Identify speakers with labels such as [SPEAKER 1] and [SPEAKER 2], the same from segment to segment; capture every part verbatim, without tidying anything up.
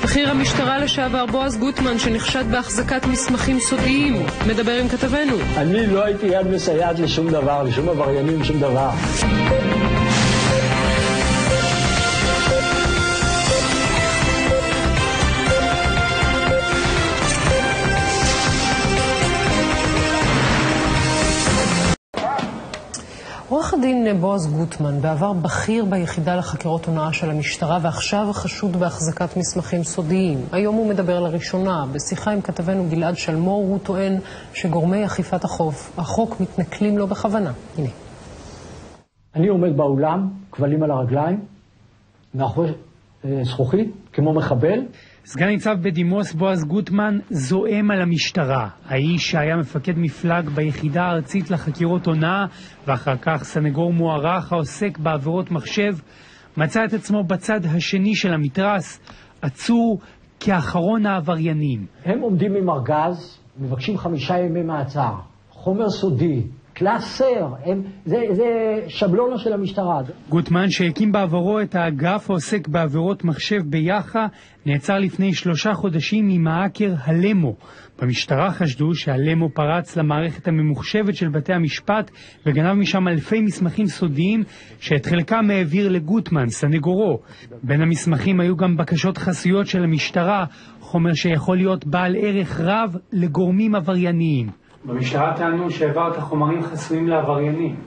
[SPEAKER 1] בכיר המשטרה לשעבר בועז גוטמן, שנחשד בהחזקת מסמכים סודיים, מדבר עם כתבנו.
[SPEAKER 2] אני לא הייתי יד מסייעת לשום דבר, לשום עבריינים, שום דבר.
[SPEAKER 1] עורך הדין בועז גוטמן, בעבר בכיר ביחידה לחקירות הונאה של המשטרה, ועכשיו חשוד בהחזקת מסמכים סודיים. היום הוא מדבר לראשונה. בשיחה עם כתבנו גלעד שלמור, הוא טוען שגורמי אכיפת החוף, החוק מתנכלים לו בכוונה. הנה.
[SPEAKER 2] אני עומד באולם, כבלים על הרגליים, מאחורי זכוכית, כמו מחבל.
[SPEAKER 3] סגן ניצב בדימוס בועז גוטמן זועם על המשטרה. האיש שהיה מפקד מפלג ביחידה הארצית לחקירות הונאה, ואחר כך סנגור מוערך העוסק בעבירות מחשב, מצא את עצמו בצד השני של המתרס, עצור כאחרון העבריינים.
[SPEAKER 2] הם עומדים עם ארגז, מבקשים חמישה ימי מעצר, חומר סודי, קלאסר, הם, זה, זה שבלונה של המשטרה.
[SPEAKER 3] גוטמן, שהקים בעברו את האגף העוסק בעבירות מחשב ביח"א, נעצר לפני שלושה חודשים עם האקר הלמו. במשטרה חשדו שהלמו פרץ למערכת הממוחשבת של בתי המשפט וגנב משם אלפי מסמכים סודיים שאת חלקם העביר לגוטמן, סנגורו. בין המסמכים היו גם בקשות חסויות של המשטרה, חומר שיכול להיות בעל ערך רב לגורמים עברייניים. במשטרה טענו שהעברת חומרים חסויים לעבריינים.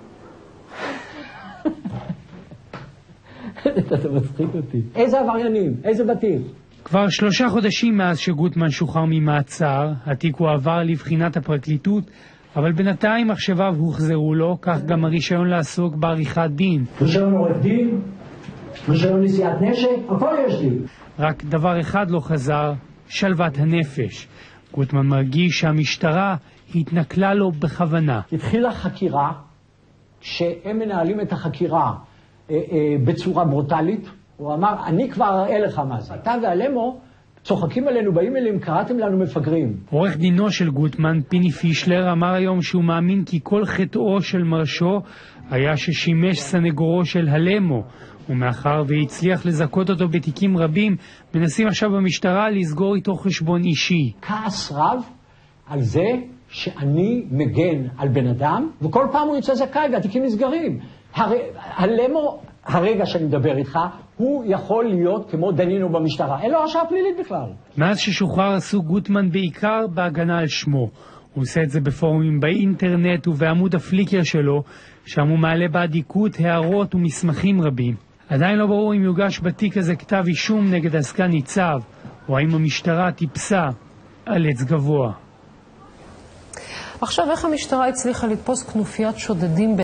[SPEAKER 2] אתה מצחיק אותי. איזה עבריינים? איזה בתים?
[SPEAKER 3] כבר שלושה חודשים מאז שגוטמן שוחרר ממעצר, התיק הוא עבר לבחינת הפרקליטות, אבל בינתיים מחשביו הוחזרו לו, כך גם הרישיון לעסוק בעריכת דין.
[SPEAKER 2] רישיון עורך דין, רישיון נשיאת נשק, הכל יש לי.
[SPEAKER 3] רק דבר אחד לא חזר, שלוות הנפש. גוטמן מרגיש שהמשטרה התנכלה לו בכוונה.
[SPEAKER 2] התחילה חקירה, שהם מנהלים את החקירה אה, אה, בצורה ברוטלית. הוא אמר, אני כבר אראה לך מה זה. אתה והלמו צוחקים עלינו באימיילים, קראתם לנו מפגרים.
[SPEAKER 3] עורך דינו של גוטמן, פיני פישלר, אמר היום שהוא מאמין כי כל חטאו של מרשו היה ששימש סנגורו של הלמו, ומאחר והצליח לזכות אותו בתיקים רבים, מנסים עכשיו במשטרה לסגור איתו חשבון אישי.
[SPEAKER 2] כעס רב על זה שאני מגן על בן אדם, וכל פעם הוא יוצא זכאי והתיקים נסגרים. הר... הלמו, הרגע שאני מדבר איתך, הוא יכול להיות כמו דנינו במשטרה. אין לו הרשעה פלילית בכלל.
[SPEAKER 3] מאז ששוחרר עסוק גוטמן בעיקר בהגנה על שמו. הוא עושה את זה בפורומים באינטרנט ובעמוד הפליקר שלו, שם הוא מעלה בעדיקות הערות ומסמכים רבים. עדיין לא ברור אם יוגש בתיק הזה כתב אישום נגד הסגן ניצב, או האם המשטרה טיפסה על עץ גבוה.
[SPEAKER 1] עכשיו, איך המשטרה הצליחה לתפוס כנופיית שודדים